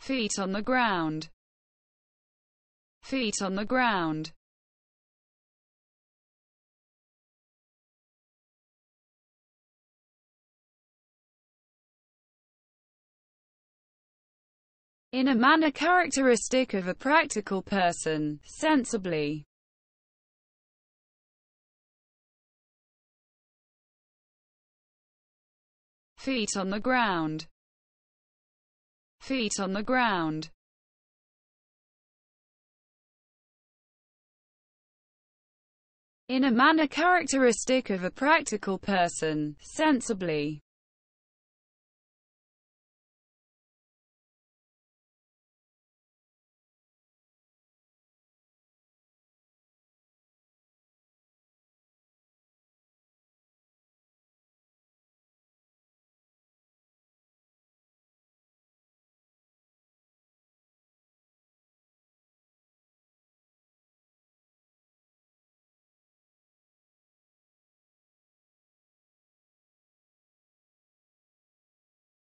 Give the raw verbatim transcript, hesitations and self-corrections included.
Feet on the ground. Feet on the ground. In a manner characteristic of a practical person, sensibly. Feet on the ground. Feet on the ground. In a manner characteristic of a practical person, sensibly.